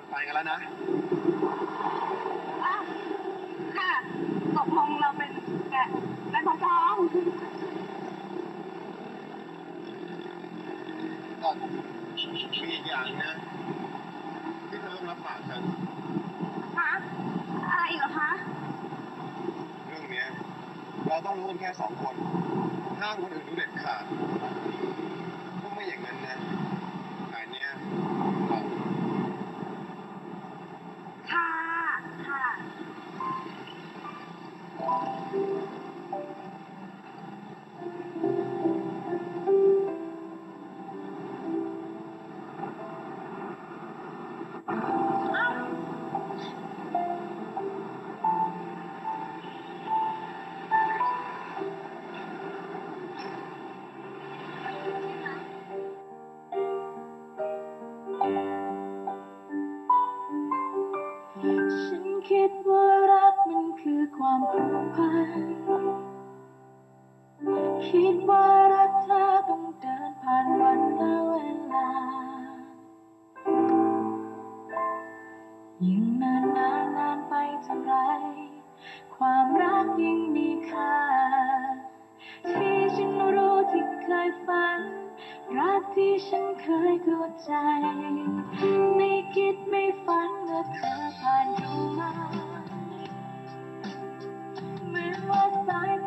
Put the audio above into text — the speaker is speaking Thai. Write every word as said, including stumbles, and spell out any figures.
ไปกันแล้วนะอ่ะค่ะตกลงเราเป็นแกะและทองก็มีอีกอย่างนะที่เธอต้องรับปากฉันคะอะไรอีกเหรอคะเรื่องนี้เราต้องรู้กันแค่สองคนห้ามคนอื่นรู้เด็ดขาดถ้าไม่อย่างนั้นนะงานเนี้ยเราค่ะค่ะฉันคิดว่ารักมันคือความผูกพันคิดว่ารักเธอต้องเดินผ่านวันและเวลายิ่งนานนานนานไปเท่าไรความรักยิ่งมีค่าที่ฉันรู้ที่เคยฝันรักที่ฉันเคยเข้าใจไม่คิดไม่ฝันว่าเธอผ่านเข้ามาเหมือนว่าสาย